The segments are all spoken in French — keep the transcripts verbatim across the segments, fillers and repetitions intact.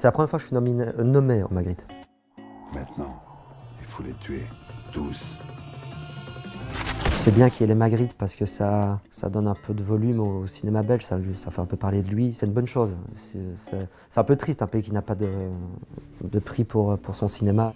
C'est la première fois que je suis nominé, euh, nommé au Magritte. Maintenant, il faut les tuer, tous. C'est bien qu'il y ait les Magritte parce que ça, ça donne un peu de volume au cinéma belge, ça, ça fait un peu parler de lui, c'est une bonne chose. C'est un peu triste, un pays qui n'a pas de, de prix pour, pour son cinéma.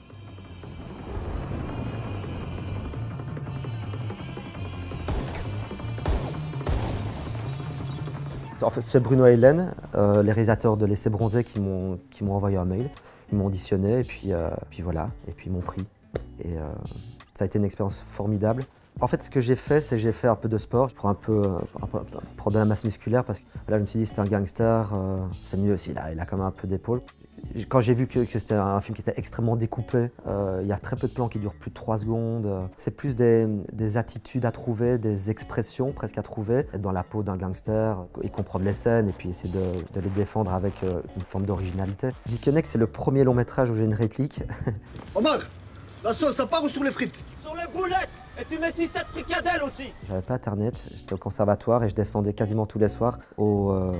En fait, c'est Bruno et Hélène, euh, les réalisateurs de L'Essai bronzé, qui m'ont envoyé un mail. Ils m'ont auditionné et puis, euh, puis voilà, et puis ils m'ont pris. Et euh, ça a été une expérience formidable. En fait, ce que j'ai fait, c'est que j'ai fait un peu de sport pour un peu, un peu prendre de la masse musculaire parce que là, je me suis dit c'est un gangster, euh, c'est mieux aussi, il a, il a quand même un peu d'épaule. Quand j'ai vu que, que c'était un film qui était extrêmement découpé, euh, il y a très peu de plans qui durent plus de trois secondes. C'est plus des, des attitudes à trouver, des expressions presque à trouver, être dans la peau d'un gangster et comprendre les scènes et puis essayer de, de les défendre avec euh, une forme d'originalité. Dickeneck, c'est le premier long métrage où j'ai une réplique. Omar, la sauce, ça part ou sur les frites? Sur les boulettes. Et tu mets six sept fricadelles aussi. J'avais pas internet, j'étais au conservatoire et je descendais quasiment tous les soirs au, euh,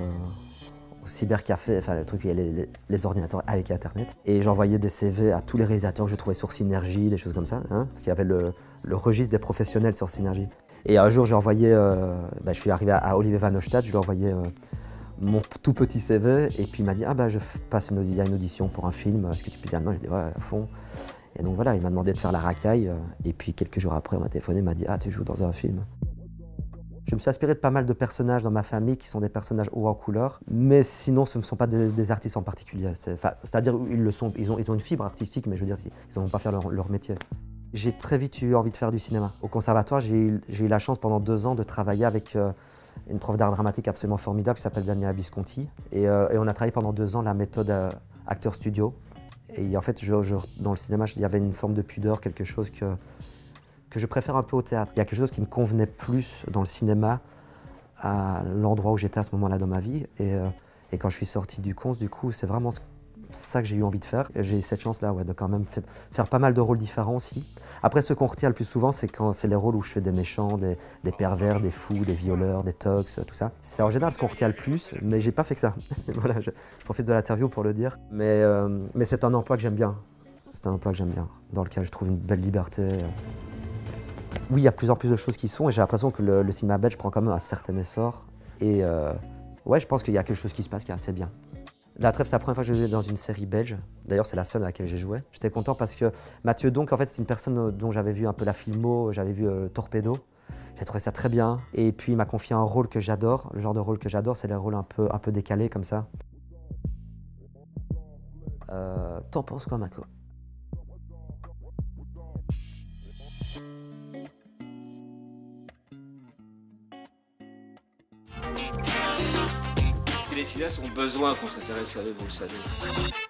au cybercafé, enfin le truc où il y a les, les, les ordinateurs avec internet. Et j'envoyais des C V à tous les réalisateurs que je trouvais sur Synergie, des choses comme ça, hein, parce qu'il y avait le, le registre des professionnels sur Synergie. Et un jour j'ai envoyé, euh, bah, je suis arrivé à, à Olivier Van Ostad, je lui ai envoyé euh, mon tout petit C V et puis il m'a dit ah bah je passe une, il y a une audition pour un film, est-ce que tu peux dire non? J'ai dit ouais à fond. Et donc voilà, il m'a demandé de faire la racaille, et puis quelques jours après, on m'a téléphoné, il m'a dit « Ah, tu joues dans un film ». Je me suis inspiré de pas mal de personnages dans ma famille qui sont des personnages hauts en couleur, mais sinon ce ne sont pas des, des artistes en particulier. C'est-à-dire ils le sont, ils ont, ils ont une fibre artistique, mais je veux dire, ils ne vont pas faire leur, leur métier. J'ai très vite eu envie de faire du cinéma. Au conservatoire, j'ai eu, eu la chance pendant deux ans de travailler avec euh, une prof d'art dramatique absolument formidable qui s'appelle Daniela Visconti. Et, euh, et on a travaillé pendant deux ans la méthode euh, acteur studio. Et en fait, je, je, dans le cinéma, il y avait une forme de pudeur, quelque chose que, que je préfère un peu au théâtre. Il y a quelque chose qui me convenait plus dans le cinéma à l'endroit où j'étais à ce moment-là dans ma vie. Et, euh, et quand je suis sorti du cons, du coup, c'est vraiment ça que j'ai eu envie de faire. Et j'ai eu cette chance-là ouais, de quand même fait, faire pas mal de rôles différents aussi. Après, ce qu'on retient le plus souvent, c'est quand c'est les rôles où je fais des méchants, des, des pervers, des fous, des violeurs, des tox, tout ça. C'est en général ce qu'on retient le plus, mais j'ai pas fait que ça. Voilà, je, je profite de l'interview pour le dire. Mais, euh, mais c'est un emploi que j'aime bien. C'est un emploi que j'aime bien, dans lequel je trouve une belle liberté. Oui, il y a de plus en plus de choses qui se font et j'ai l'impression que le, le cinéma belge prend quand même un certain essor. Et euh, ouais, je pense qu'il y a quelque chose qui se passe qui est assez bien. La Trêve, c'est la première fois que je jouais dans une série belge. D'ailleurs, c'est la seule à laquelle j'ai joué. J'étais content parce que Mathieu Donc, en fait, c'est une personne dont j'avais vu un peu la filmo, j'avais vu euh, Torpedo. J'ai trouvé ça très bien. Et puis, il m'a confié un rôle que j'adore. Le genre de rôle que j'adore, c'est les rôles un peu, un peu décalés, comme ça. Euh, T'en penses quoi, Mako? Les cinéastes ont besoin qu'on s'intéresse à eux, vous le savez.